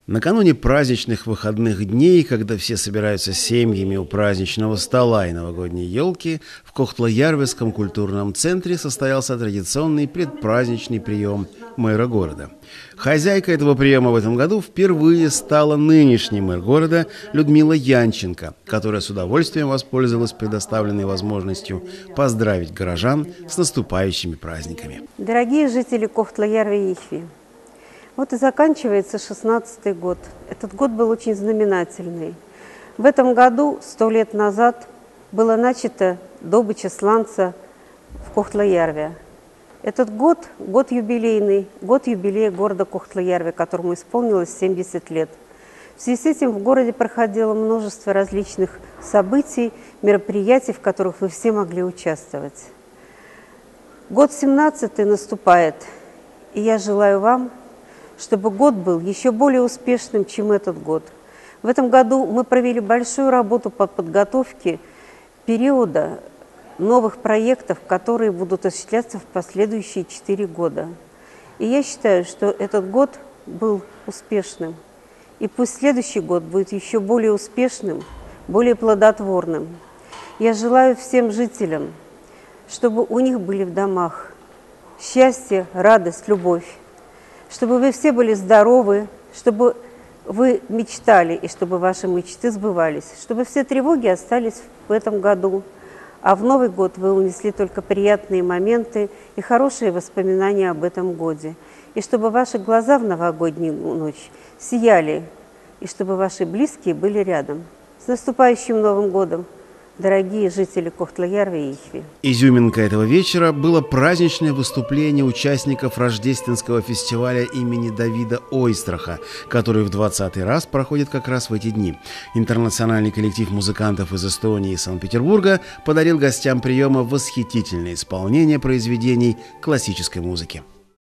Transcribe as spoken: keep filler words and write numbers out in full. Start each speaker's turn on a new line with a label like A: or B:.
A: Накануне праздничных выходных дней, когда все собираются с семьями у праздничного стола и новогодней елки, в Кохтла-Ярвельском культурном центре состоялся традиционный предпраздничный прием мэра города. Хозяйкой этого приема в этом году впервые стала нынешний мэр города Людмила Янченко, которая с удовольствием воспользовалась предоставленной возможностью поздравить горожан с наступающими праздниками.
B: Дорогие жители Кохтла-Ярвельска, вот и заканчивается шестнадцатый год. Этот год был очень знаменательный. В этом году, сто лет назад, была начата добыча сланца в Кохтла-Ярве. Этот год – год юбилейный, год юбилея города Кохтла-Ярве, которому исполнилось семьдесят лет. В связи с этим в городе проходило множество различных событий, мероприятий, в которых вы все могли участвовать. Год семнадцатый наступает, и я желаю вам, чтобы год был еще более успешным, чем этот год. В этом году мы провели большую работу по подготовке периода новых проектов, которые будут осуществляться в последующие четыре года. И я считаю, что этот год был успешным. И пусть следующий год будет еще более успешным, более плодотворным. Я желаю всем жителям, чтобы у них были в домах счастье, радость, любовь. Чтобы вы все были здоровы, чтобы вы мечтали, и чтобы ваши мечты сбывались, чтобы все тревоги остались в этом году, а в Новый год вы унесли только приятные моменты и хорошие воспоминания об этом годе, и чтобы ваши глаза в новогоднюю ночь сияли, и чтобы ваши близкие были рядом. С наступающим Новым годом! Дорогие жители Кохтла-Ярвельска.
A: Изюминкой этого вечера было праздничное выступление участников рождественского фестиваля имени Давида Ойстраха, который в двадцатый раз проходит как раз в эти дни. Интернациональный коллектив музыкантов из Эстонии и Санкт-Петербурга подарил гостям приема восхитительное исполнение произведений классической музыки.